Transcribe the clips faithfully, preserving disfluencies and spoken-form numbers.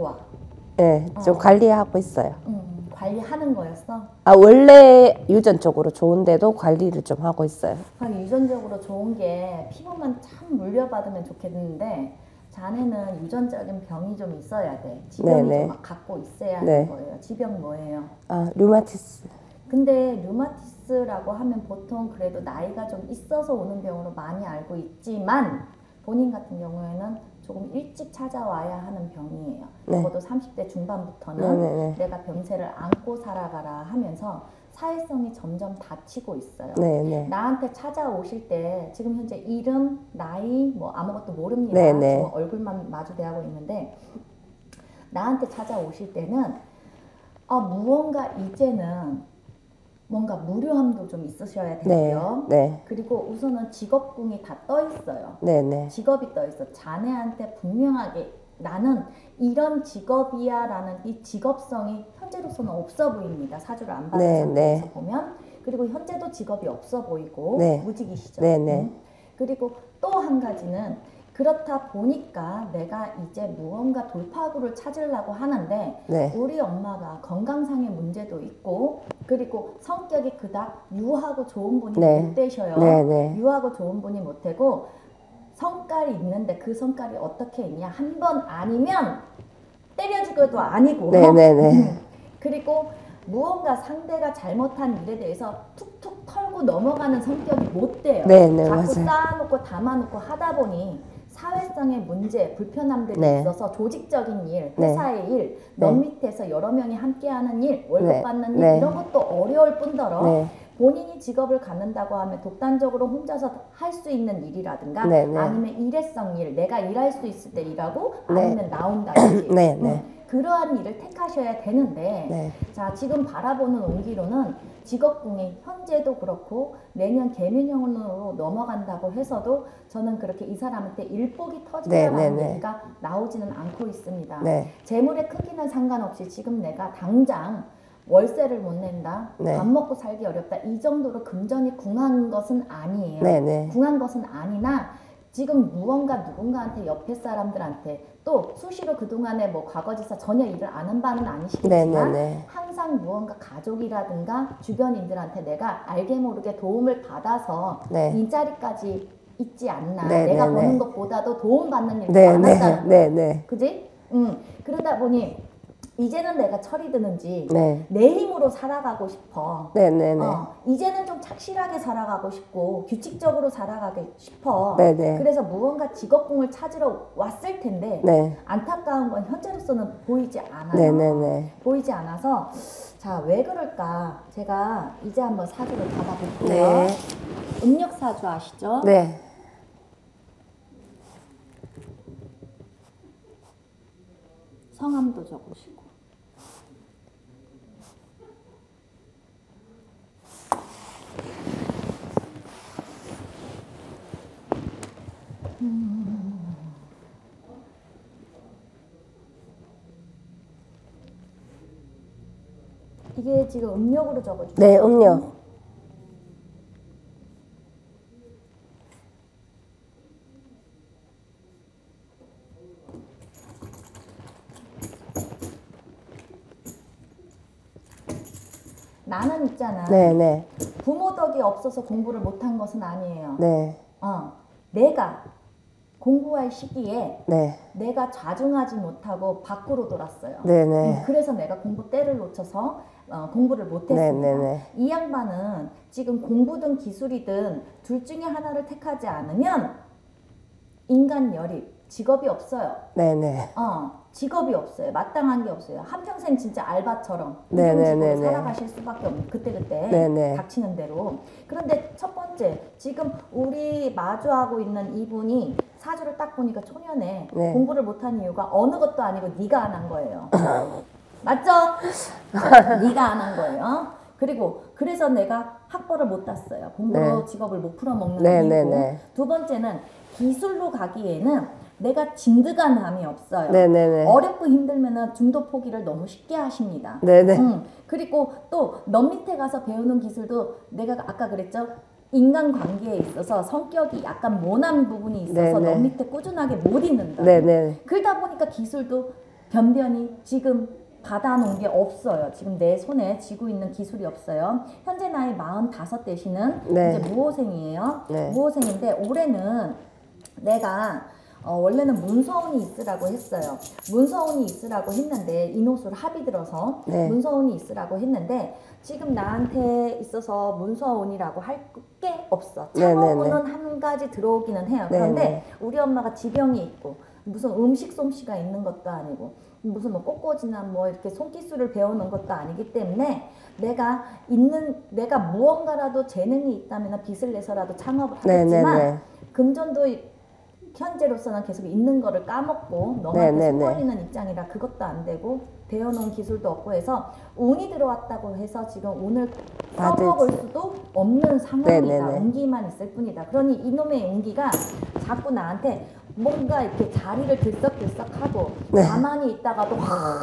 좋아. 네, 좀 어. 관리하고 있어요. 음, 관리하는 거였어? 아, 원래 유전적으로 좋은데도 관리를 좀 하고 있어요. 아, 유전적으로 좋은 게 피부만 참 물려받으면 좋겠는데 자네는 유전적인 병이 좀 있어야 돼. 지병이 네네. 좀 막 갖고 있어야 하는 네. 거예요. 지병 뭐예요? 아, 류마티스. 근데 류마티스라고 하면 보통 그래도 나이가 좀 있어서 오는 병으로 많이 알고 있지만 본인 같은 경우에는 조금 일찍 찾아와야 하는 병이에요. 네. 적어도 삼십 대 중반부터는 네네네. 내가 병세를 안고 살아가라 하면서 사회성이 점점 닫히고 있어요. 네네. 나한테 찾아오실 때 지금 현재 이름, 나이 뭐 아무것도 모릅니다. 네네. 지금 얼굴만 마주대하고 있는데 나한테 찾아오실 때는 아, 무언가 이제는 뭔가 무료함도 좀 있으셔야 되고요. 네, 네. 그리고 우선은 직업궁이 다 떠 있어요. 네, 네. 직업이 떠 있어. 자네한테 분명하게 나는 이런 직업이야 라는 이 직업성이 현재로서는 없어 보입니다. 사주를 안 받은 네, 상태에서 네. 보면. 그리고 현재도 직업이 없어 보이고 네. 무직이시죠. 네, 네. 음. 그리고 또 한 가지는 그렇다 보니까 내가 이제 무언가 돌파구를 찾으려고 하는데 네. 우리 엄마가 건강상의 문제도 있고 그리고 성격이 그닥 유하고 좋은 분이 네. 못 되셔요. 네, 네. 유하고 좋은 분이 못 되고 성깔이 있는데 그 성깔이 어떻게 있냐 한 번 아니면 때려주고도 아니고 네, 네, 네. 그리고 무언가 상대가 잘못한 일에 대해서 툭툭 털고 넘어가는 성격이 못 돼요. 네, 네, 자꾸 맞아요. 쌓아놓고 담아놓고 하다 보니 사회성의 문제, 불편함들이 네. 있어서 조직적인 일, 네. 회사의 일, 네. 넌 밑에서 여러 명이 함께하는 일, 월급 네. 받는 일 네. 이런 것도 어려울 뿐더러 네. 본인이 직업을 갖는다고 하면 독단적으로 혼자서 할 수 있는 일이라든가 네, 네. 아니면 일회성 일, 내가 일할 수 있을 때 일하고 네. 아니면 나온다든지 네, 네. 음, 그러한 일을 택하셔야 되는데 네. 자 지금 바라보는 온기로는 직업궁이 현재도 그렇고 내년 개면형으로 넘어간다고 해서도 저는 그렇게 이 사람한테 일복이 터진다라는 네, 네, 네. 얘기가 나오지는 않고 있습니다. 네. 재물의 크기는 상관없이 지금 내가 당장 월세를 못 낸다, 네. 밥 먹고 살기 어렵다 이 정도로 금전이 궁한 것은 아니에요. 네, 네. 궁한 것은 아니나 지금 무언가 누군가한테 옆에 사람들한테 또 수시로 그동안에 뭐 과거지사 전혀 일을 안 한 바는 아니시겠지만 네, 네, 네. 항상 무언가 가족이라든가 주변인들한테 내가 알게 모르게 도움을 받아서 네. 일자리까지 있지 않나. 네, 내가 네, 버는 네. 것보다도 도움받는 일이 네, 많았다는 네, 거야. 네, 네. 그지? 응. 그러다 보니 이제는 내가 철이 드는지 네. 내 힘으로 살아가고 싶어. 네, 네, 네. 어, 이제는 좀 착실하게 살아가고 싶고 규칙적으로 살아가고 싶어. 네, 네. 그래서 무언가 직업궁을 찾으러 왔을 텐데 네. 안타까운 건 현재로서는 보이지 않아요. 네, 네, 네. 보이지 않아서 자, 왜 그럴까? 제가 이제 한번 사주를 받아볼게요. 네. 음력 사주 아시죠? 네. 성함도 적으시고. 음. 이게 지금 음력으로 적어주세요. 네, 음력. 나는 있잖아. 네, 네. 부모 덕이 없어서 공부를 못한 것은 아니에요. 네. 어, 내가 공부할 시기에 네. 내가 좌중하지 못하고 밖으로 돌았어요. 네, 네. 음, 그래서 내가 공부 때를 놓쳐서 어, 공부를 못했습니다. 네, 네, 네. 이 양반은 지금 공부든 기술이든 둘 중에 하나를 택하지 않으면 인간 열입, 직업이 없어요. 네, 네. 어, 직업이 없어요. 마땅한 게 없어요. 한평생 진짜 알바처럼 네, 네, 일용직으로 네, 네. 살아가실 수밖에 없는 그때그때 네, 네. 닥치는 대로. 그런데 첫 번째 지금 우리 마주하고 있는 이분이 사주를 딱 보니까 초년에 네. 공부를 못한 이유가 어느 것도 아니고 네가 안 한 거예요. 맞죠? 네가 안 한 거예요. 그리고 그래서 내가 학벌을 못 땄어요. 공부로 네. 직업을 못 풀어먹는 네, 이유고. 네, 네. 두 번째는 기술로 가기에는 내가 진득한함이 없어요. 네, 네, 네. 어렵고 힘들면은 중도 포기를 너무 쉽게 하십니다. 네, 네. 음, 그리고 또 넌 밑에 가서 배우는 기술도 내가 아까 그랬죠. 인간관계에 있어서 성격이 약간 모난 부분이 있어서 네, 네. 넌 밑에 꾸준하게 못 있는다. 네, 네. 그러다 보니까 기술도 변변히 지금 받아놓은 게 없어요. 지금 내 손에 쥐고 있는 기술이 없어요. 현재 나이 마흔다섯 되시는 네. 이제 무호생이에요. 네. 무호생인데 올해는 내가 어, 원래는 문서운이 있으라고 했어요. 문서운이 있으라고 했는데 인호술 합이 들어서 네. 문서운이 있으라고 했는데 지금 나한테 있어서 문서운이라고 할 게 없어. 창업운은 한 가지 들어오기는 해요. 그런데 네네. 우리 엄마가 지병이 있고 무슨 음식 솜씨가 있는 것도 아니고 무슨 뭐 꽃꽂이나 뭐 이렇게 손기술을 배워놓은 것도 아니기 때문에 내가 있는 내가 무언가라도 재능이 있다면 빚을 내서라도 창업을 하겠지만 네네네. 금전도 현재로서는 계속 있는 거를 까먹고 너한테 네네네. 속벌리는 입장이라 그것도 안 되고 배워놓은 기술도 없고 해서 운이 들어왔다고 해서 지금 운을 써먹을 받을지. 수도 없는 상황이다. 네네네. 운기만 있을 뿐이다. 그러니 이놈의 운기가 자꾸 나한테 뭔가 이렇게 자리를 들썩들썩하고 네. 가만히 있다가도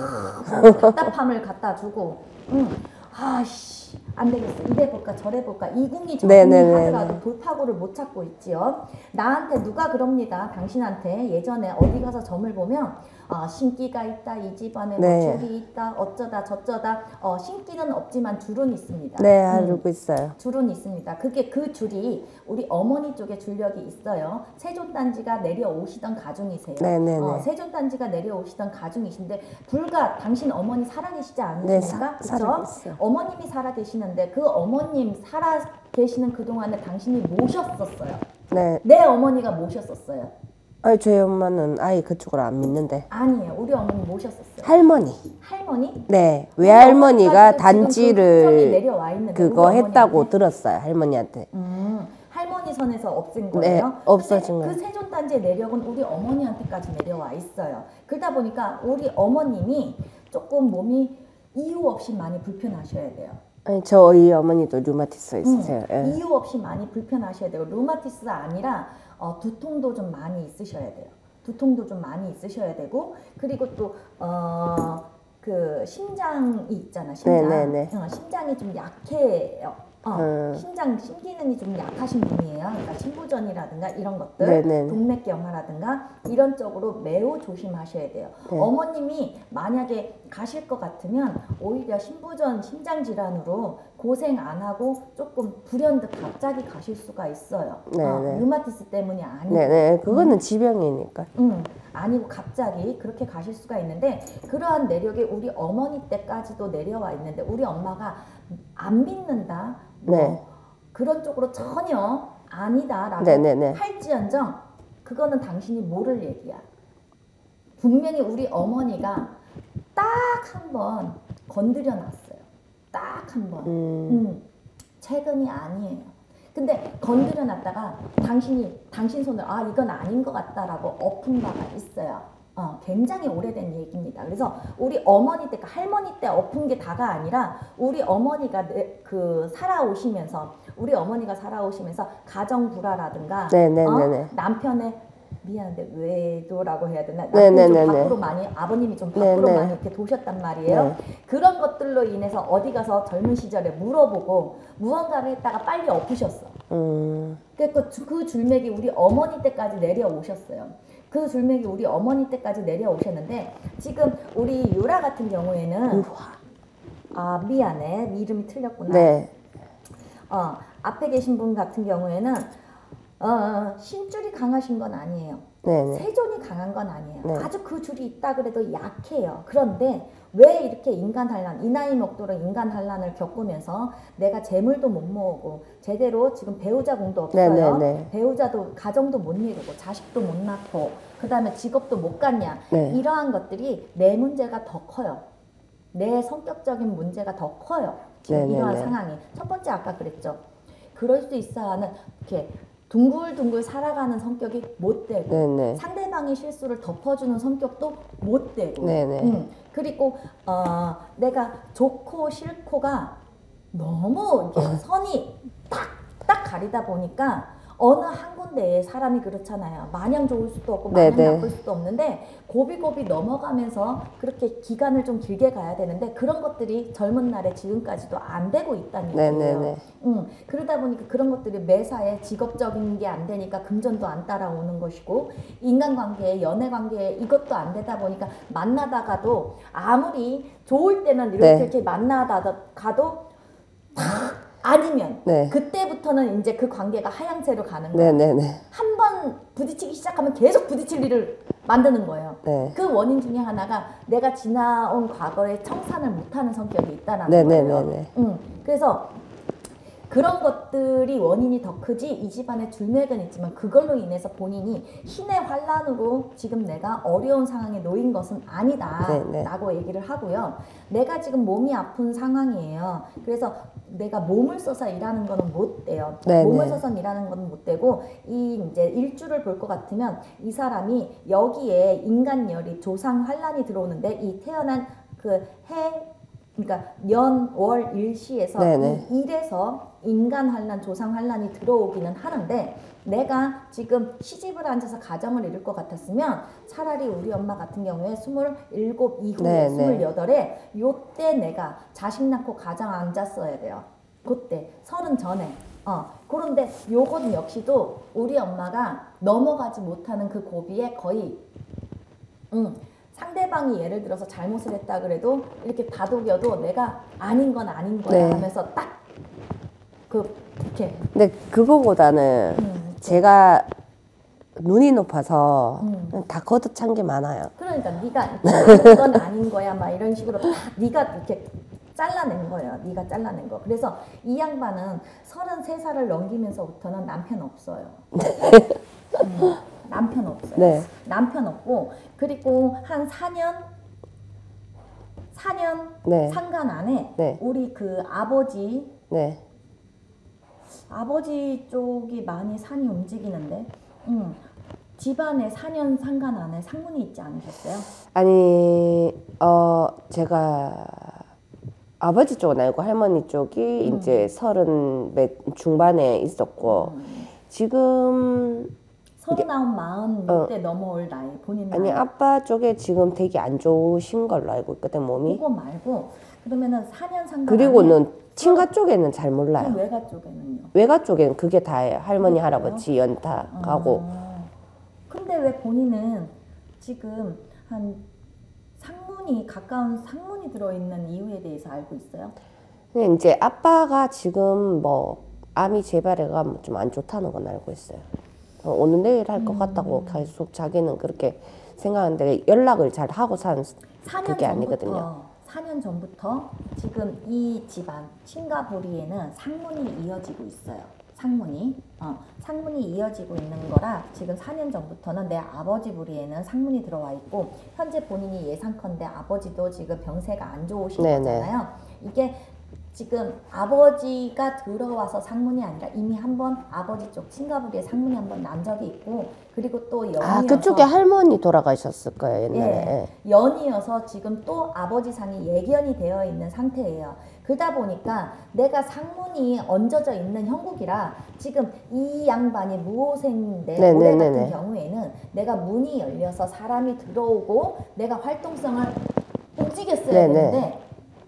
답답함을 갖다 주고 응. 아씨 안 되겠어 이래 볼까 저래 볼까 이궁이 저궁이 네네네네. 하더라도 돌파구를 못 찾고 있지요. 나한테 누가 그럽니다. 당신한테 예전에 어디 가서 점을 보면 어, 신기가 있다 이 집안에 네. 뭐 줄이 있다 어쩌다 저쩌다 어, 신기는 없지만 줄은 있습니다. 네, 음. 알고 있어요. 줄은 있습니다. 그게 그 줄이 우리 어머니 쪽에 줄력이 있어요. 세존단지가 내려오시던 가중이세요. 네네네. 어, 세존단지가 내려오시던 가중이신데 불과 당신 어머니 살아계시지 네, 않으십니까? 사- 그쵸? 살아계세요. 어머님이 살아계시는데 그 어머님 살아계시는 그동안에 당신이 모셨었어요. 네. 내 어머니가 모셨었어요. 아니, 저희 엄마는 아예 그쪽으로 안 믿는데. 아니에요. 우리 어머니 모셨었어요. 할머니. 할머니? 네. 우리 외할머니가 어머니까지도 지금 그 국적이 단지를 내려와 있는데 그거 우리 했다고 어머니한테? 들었어요. 할머니한테. 음, 할머니 선에서 없앤 네, 거예요? 없어진 근데 그 세존단지의 내력은 우리 어머니한테까지 내려와 있어요. 그러다 보니까 우리 어머님이 조금 몸이 이유 없이 많이 불편하셔야 돼요. 아니, 저희 어머니도 류마티스 있으세요. 음, 예. 이유 없이 많이 불편하셔야 돼요. 루마티스가 아니라 어, 두통도 좀 많이 있으셔야 돼요. 두통도 좀 많이 있으셔야 되고 그리고 또 어, 그 심장이 있잖아. 심장. 네네네. 어, 심장이 좀 약해요. 어, 음. 심장 심기능이 좀 약하신 분이에요. 그러니까 신부전이라든가 이런 것들, 네네. 동맥경화라든가 이런 쪽으로 매우 조심하셔야 돼요. 네. 어머님이 만약에 가실 것 같으면 오히려 신부전 심장 질환으로 고생 안 하고 조금 불현듯 갑자기 가실 수가 있어요. 어, 네네. 류마티스 때문이 아니고. 네네. 그거는 지병이니까. 음, 아니고 갑자기 그렇게 가실 수가 있는데 그러한 내력이 우리 어머니 때까지도 내려와 있는데 우리 엄마가 안 믿는다 뭐 네. 그런 쪽으로 전혀 아니다라고 네네네. 할지언정 그거는 당신이 모를 얘기야. 분명히 우리 어머니가 딱 한 번 건드려 놨어요. 딱 한 번. 음. 음, 최근이 아니에요. 근데 건드려 놨다가 당신이 당신 손을 아 이건 아닌 것 같다라고 엎은 바가 있어요. 어, 굉장히 오래된 얘기입니다. 그래서 우리 어머니 때, 할머니 때 엎은 게 다가 아니라 우리 어머니가 내, 그 살아오시면서 우리 어머니가 살아오시면서 가정 불화라든가 네네네네. 어? 남편의 미안한데 외도라고 해야 되나? 네네네네. 남편이 좀 밖으로 많이 아버님이 좀 밖으로 네네. 많이 이렇게 도셨단 말이에요. 네. 그런 것들로 인해서 어디 가서 젊은 시절에 물어보고 무언가를 했다가 빨리 엎으셨어. 음. 그, 그 줄맥이 우리 어머니 때까지 내려오셨어요. 그 줄맥이 우리 어머니 때까지 내려오셨는데 지금 우리 유라 같은 경우에는 아 미안해 이름이 틀렸구나. 네. 어 앞에 계신 분 같은 경우에는 어 신줄이 강하신 건 아니에요. 네네. 세존이 강한 건 아니에요. 네. 아주 그 줄이 있다 그래도 약해요. 그런데 왜 이렇게 인간 환란, 이 나이 먹도록 인간 환란을 겪으면서 내가 재물도 못 모으고 제대로 지금 배우자 공도 없어요. 네네네. 배우자도 가정도 못 이루고 자식도 못 낳고 그 다음에 직업도 못 갖냐. 네. 이러한 것들이 내 문제가 더 커요. 내 성격적인 문제가 더 커요. 지금 네네네. 이러한 상황이. 첫 번째 아까 그랬죠. 그럴 수 있어 하는 이렇게 둥글둥글 살아가는 성격이 못 되고 네네. 상대방의 실수를 덮어주는 성격도 못 되고 네네. 음, 그리고 어, 내가 좋고 싫고가 너무 이렇게 선이 딱 딱 가리다 보니까 어느 한 군데에 사람이 그렇잖아요. 마냥 좋을 수도 없고 네, 마냥 네. 나쁠 수도 없는데 고비고비 넘어가면서 그렇게 기간을 좀 길게 가야 되는데 그런 것들이 젊은 날에 지금까지도 안 되고 있다는 네, 얘기예요. 네, 네. 음, 그러다 보니까 그런 것들이 매사에 직업적인 게 안 되니까 금전도 안 따라오는 것이고 인간관계에 연애관계에 이것도 안 되다 보니까 만나다가도 아무리 좋을 때는 이렇게 네. 이렇게 만나다가도 아니면 네. 그때부터는 이제 그 관계가 하향세로 가는 거예요. 네네네. 한 번 부딪히기 시작하면 계속 부딪힐 일을 만드는 거예요. 네. 그 원인 중에 하나가 내가 지나온 과거에 청산을 못하는 성격이 있다는 네네네네. 거예요. 음, 그래서 그런 것들이 원인이 더 크지 이 집안에 줄맥은 있지만 그걸로 인해서 본인이 신의 환란으로 지금 내가 어려운 상황에 놓인 것은 아니다 네네. 라고 얘기를 하고요. 내가 지금 몸이 아픈 상황이에요. 그래서 내가 몸을 써서 일하는 거는 못 돼요. 네네. 몸을 써서 일하는 건 못 되고 이 이제 일주를 볼 것 같으면 이 사람이 여기에 인간열이 조상 환란이 들어오는데 이 태어난 그해 그러니까 년, 월, 일시에서 네네. 이 일에서 인간 환란, 조상 환란이 들어오기는 하는데 내가 지금 시집을 앉아서 가정을 이룰 것 같았으면 차라리 우리 엄마 같은 경우에 스물일곱 이후에 네네. 스물여덟에 요때 내가 자식 낳고 가정 앉았어야 돼요. 그때 서른 전에. 어, 그런데 요건 역시도 우리 엄마가 넘어가지 못하는 그 고비에 거의 음, 상대방이 예를 들어서 잘못을 했다 그래도 이렇게 다독여도 내가 아닌 건 아닌 거야 네. 하면서 딱 그 이렇게 근데 그거보다는 음, 제가 눈이 높아서 음. 그냥 다 걷어찬 게 많아요. 그러니까 네가 아닌 건 아닌 거야 막 이런 식으로 딱 네가 이렇게 잘라낸 거예요. 네가 잘라낸 거. 그래서 이 양반은 서른세 살을 넘기면서부터는 남편 없어요. 음, 남편 없어요. 네. 남편 없고 그리고 한 사 년 사 년 네. 상간 안에 네. 우리 그 아버지 네. 아버지 쪽이 많이 산이 움직이는데 음, 집안에 사 년 상간 안에 상문이 있지 않으셨어요? 아니, 어, 제가 아버지 쪽은 아니고 할머니 쪽이 음. 이제 서른 몇 중반에 있었고, 음. 지금, 서른아홉 마흔 이때 넘어올 나이 본인 나이 아니, 아빠 쪽에 지금 되게 안 좋으신 걸로 알고 있거든, 몸이. 그거 말고 그러면은 사 년 상간 그리고는 친가 쪽에는 잘 몰라요. 그럼 외가 쪽에는요? 외가 쪽에는 그게 다예요. 할머니, 그래요? 할아버지 연타 가고. 아, 근데 왜 본인은 지금 한 상문이 가까운 상문이 들어있는 이유에 대해서 알고 있어요? 근데 이제 아빠가 지금 뭐 암이 재발해가 좀 안 좋다는 건 알고 있어요. 어, 오늘 내일 할 것 음. 같다고 계속 자기는 그렇게 생각하는데 연락을 잘 하고 산 사 년 그게 전부터 아니거든요. 사 년 전부터 지금 이 집안 싱가포르에는 상문이 이어지고 있어요. 상문이 어, 상문이 이어지고 있는 거라 지금 사 년 전부터는 내 아버지 부리에는 상문이 들어와 있고 현재 본인이 예상컨대 아버지도 지금 병세가 안 좋으신 네네. 거잖아요. 이게 지금 아버지가 들어와서 상문이 아니라 이미 한번 아버지 쪽 싱가포르에 상문이 한번 난 적이 있고 그리고 또 연이어서 아, 그쪽에 할머니 돌아가셨을 거예요, 옛날에. 예, 연이어서 지금 또 아버지 상이 예견이 되어 있는 상태예요. 그러다 보니까 내가 상문이 얹어져 있는 형국이라 지금 이 양반이 무호생인데 네, 올해 네, 네, 같은 네. 경우에는 내가 문이 열려서 사람이 들어오고 내가 활동성을 움직였어야 네, 네. 되는데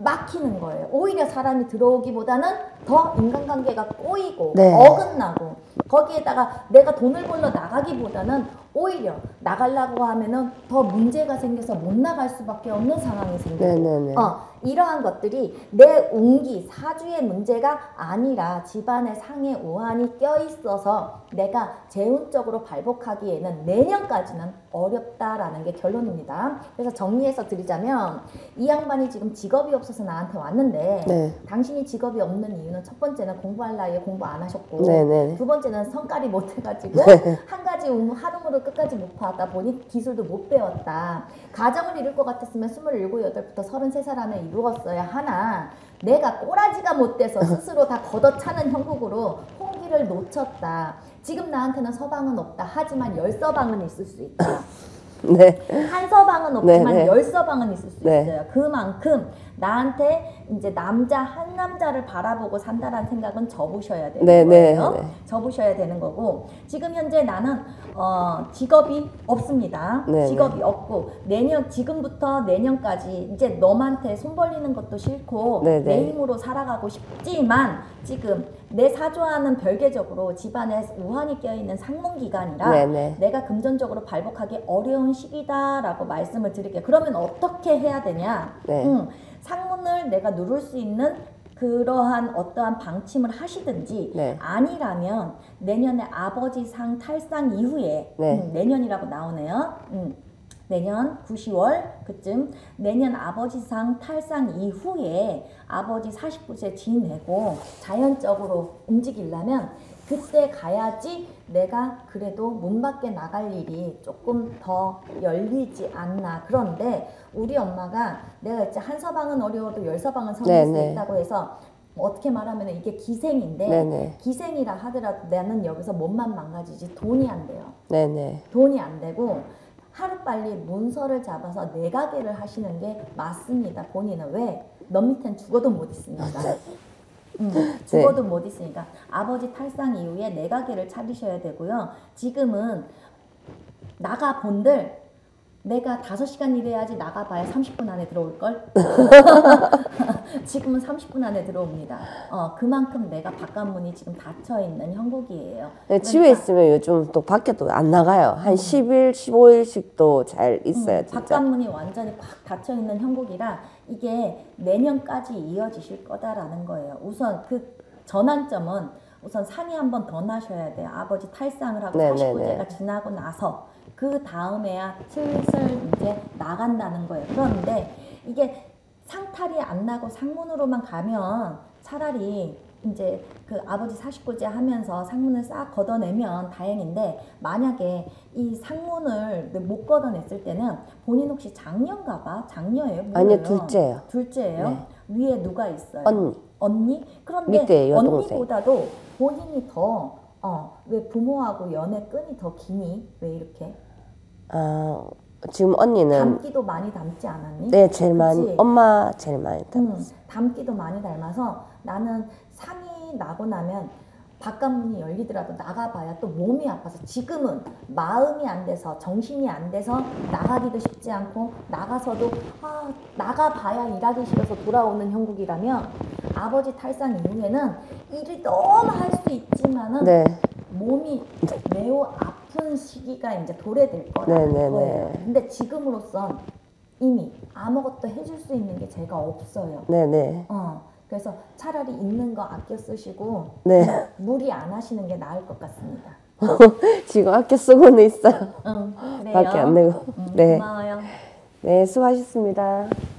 막히는 거예요. 오히려 사람이 들어오기보다는 더 인간관계가 꼬이고 네. 어긋나고 거기에다가 내가 돈을 벌러 나가기보다는 오히려 나가려고 하면은 더 문제가 생겨서 못 나갈 수밖에 없는 상황이 생기고 네네네. 어, 이러한 것들이 내 운기 사주의 문제가 아니라 집안의 상의 우환이 껴있어서 내가 재운적으로 발복하기에는 내년까지는 어렵다라는 게 결론입니다. 그래서 정리해서 드리자면 이 양반이 지금 직업이 없어서 나한테 왔는데 네. 당신이 직업이 없는 이유는 첫 번째는 공부할 나이에 공부 안 하셨고 네네. 두 번째는 성깔이 못해가지고 한 가지 하루무를 끝까지 못 파다 보니 기술도 못 배웠다. 가정을 이룰 것 같았으면 스물일곱, 여덟부터 서른세 살 안에 이루었어야 하나 내가 꼬라지가 못 돼서 스스로 다 걷어차는 형국으로 홍기를 놓쳤다. 지금 나한테는 서방은 없다. 하지만 열 서방은 있을 수 있다. 네. 한 서방은 없지만 네, 네. 열 서방은 있을 수 네. 있어요. 그만큼 나한테 이제 남자 한 남자를 바라보고 산다라는 생각은 접으셔야 되는 네, 네, 거예요. 네. 접으셔야 되는 거고 지금 현재 나는 어, 직업이 없습니다. 네, 직업이 없고 내년 지금부터 내년까지 이제 너한테 손 벌리는 것도 싫고 네, 네. 내 힘으로 살아가고 싶지만 지금 내 사주와는 별개적으로 집안에 우환이 껴있는 상문 기간이라 네, 네. 내가 금전적으로 발복하기 어려운 시기다라고 말씀을 드릴게요. 그러면 어떻게 해야 되냐? 네. 음, 상문을 내가 누를 수 있는 그러한 어떠한 방침을 하시든지 네. 아니라면 내년에 아버지상 탈상 이후에 네. 음, 내년이라고 나오네요. 음, 내년 구, 시월 그쯤 내년 아버지상 탈상 이후에 아버지 사십구 세 지내고 자연적으로 움직이려면 그때 가야지 내가 그래도 문 밖에 나갈 일이 조금 더 열리지 않나. 그런데 우리 엄마가 내가 이제 한 서방은 어려워도 열 서방은 성릴 수 네네. 있다고 해서 어떻게 말하면 이게 기생인데 네네. 기생이라 하더라도 나는 여기서 몸만 망가지지 돈이 안 돼요. 네네. 돈이 안 되고 하루빨리 문서를 잡아서 내가게를 하시는 게 맞습니다. 본인은 왜? 너 밑엔 죽어도 못 있으니까. 음, 죽어도 못 있으니까 아버지 탈상 이후에 내가게를 차리셔야 되고요. 지금은 나가 본들 내가 다섯 시간 일해야지 나가봐야 삼십 분 안에 들어올걸? 지금은 삼십 분 안에 들어옵니다. 어, 그만큼 내가 바깥문이 지금 닫혀있는 형국이에요. 네, 집에 있으면 요즘 또 밖에도 안 나가요. 한 십 일, 십오 일씩도 잘 있어요, 음, 진짜. 바깥문이 완전히 꽉 닫혀있는 형국이라 이게 내년까지 이어지실 거다라는 거예요. 우선 그 전환점은 우선 상이 한 번 더 나셔야 돼요. 아버지 탈상을 하고 네네네. 사십구 세가 지나고 나서 그 다음에야 슬슬 이제 나간다는 거예요. 그런데 이게 상탈이 안 나고 상문으로만 가면 차라리 이제 그 아버지 사십구 세 하면서 상문을 싹 걷어내면 다행인데 만약에 이 상문을 못 걷어냈을 때는 본인 혹시 장녀인가 봐? 장녀예요? 뭐예요? 아니요, 둘째예요. 둘째예요? 네. 위에 누가 있어요? 언니. 언니? 그런데 밑에 여동생. 언니보다도 본인이 더 어, 왜 부모하고 연애 끈이 더 기니? 왜 이렇게? 아, 지금 언니는 닮기도 많이 닮지 않았니? 네, 제일 그치? 많이 엄마 제일 많이 닮. 음, 닮기도 많이 닮아서 나는 상이 나고 나면 바깥문이 열리더라도 나가봐야 또 몸이 아파서 지금은 마음이 안 돼서 정신이 안 돼서 나가기도 쉽지 않고 나가서도 아 나가봐야 일하기 싫어서 돌아오는 형국이라면 아버지 탈상 이후에는 일을 너무 할 수 있지만은 네. 몸이 매우 아픈 시기가 이제 도래될 거라는 네네네. 거예요. 근데 지금으로선 이미 아무것도 해줄 수 있는 게 제가 없어요. 네네. 어, 그래서 차라리 있는 거 아껴 쓰시고 네. 무리 안 하시는 게 나을 것 같습니다. 지금 아껴 쓰고는 있어요. 응, 그래요. 밖에 안 내고. 음, 네. 고마워요. 네, 수고하셨습니다.